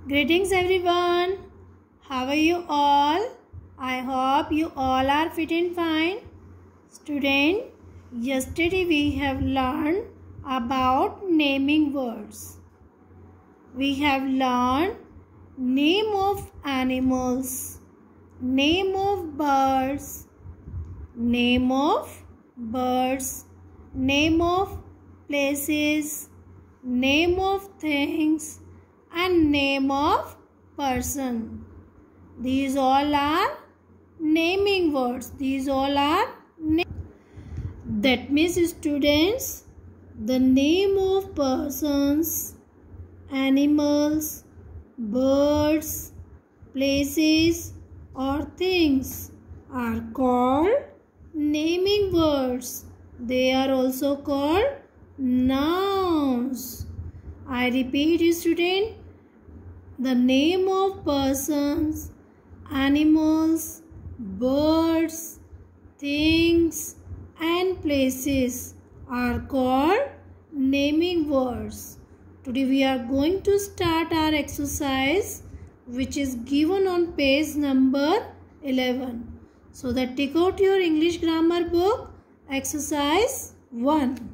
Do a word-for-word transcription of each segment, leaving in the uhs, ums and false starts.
Greetings everyone. How are you all? I hope you all are fit and fine. Student, yesterday we have learned about naming words. We have learned name of animals, name of birds, name of birds, name of places, name of things, and name of person. These all are naming words. These all are that means, students, the name of persons, animals, birds, places or things are called naming words. They are also called nouns. I repeat, student, the name of persons, animals, birds, things and places are called naming words. Today we are going to start our exercise which is given on page number eleven. So that take out your English grammar book, exercise one.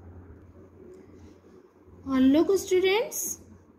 And look, students,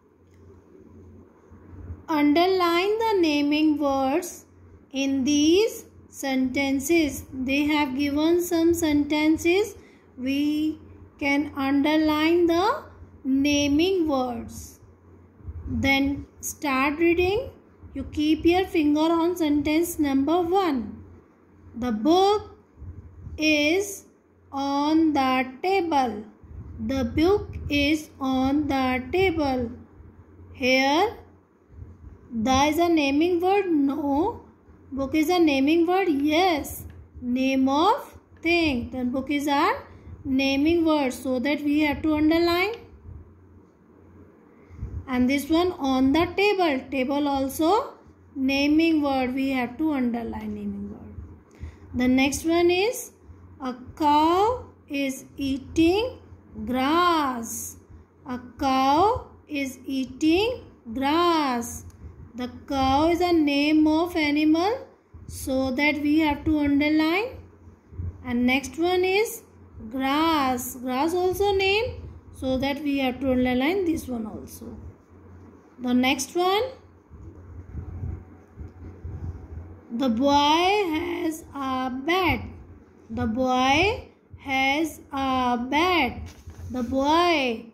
underline the naming words in these sentences. They have given some sentences. We can underline the naming words. Then start reading. You keep your finger on sentence number one. The book is on the table. The book is on the table. Here, the is a naming word? No. Book is a naming word? Yes. Name of thing. Then book is a naming word. So that we have to underline. And this one on the table. Table also naming word. We have to underline naming word. The next one is a cow is eating grass. A cow is eating grass. The cow is a name of animal, so that we have to underline. And next one is grass. Grass also name, so that we have to underline this one also. The next one, the boy has a bat. The boy has a bat. The boy.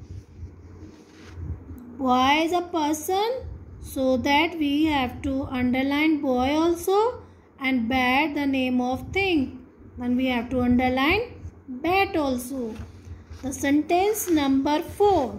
Boy is a person, so that we have to underline boy also, and bat the name of thing. Then we have to underline bat also. The sentence number four.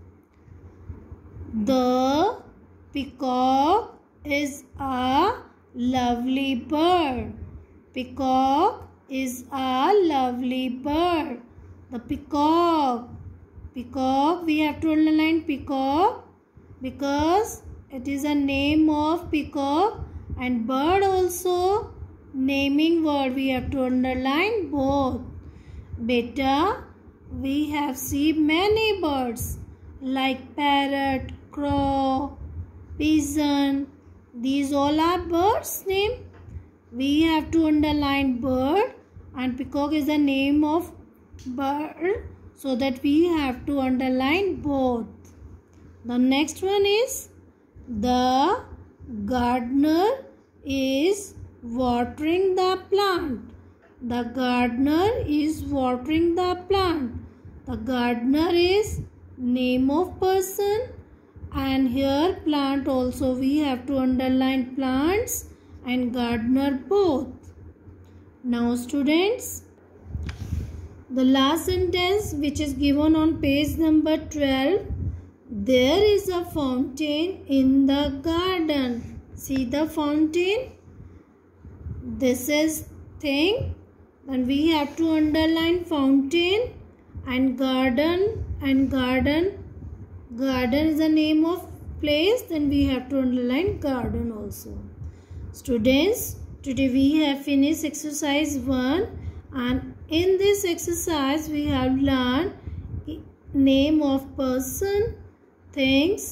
The peacock is a lovely bird. Peacock is a lovely bird. The peacock. Peacock, we have to underline peacock because it is a name of peacock, and bird also naming word. We have to underline both. Beta, we have seen many birds like parrot, crow, pigeon. These all are birds' name. We have to underline bird, and peacock is the name of bird, so that we have to underline both. The next one is the gardener is watering the plant. The gardener is watering the plant. The gardener is name of person, and here plant also we have to underline plants and gardener both. Now students, the last sentence which is given on page number twelve. There is a fountain in the garden. See the fountain. This is thing. And we have to underline fountain and garden and garden. Garden is the name of place. Then we have to underline garden also. Students, today we have finished exercise one. And in this exercise we have learned name of person, things,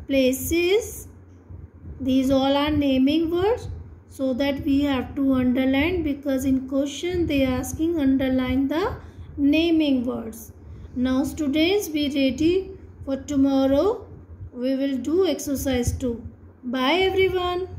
places. These all are naming words, so that we have to underline, because in question they are asking underline the naming words. Now students, be ready for tomorrow. We will do exercise two. Bye everyone.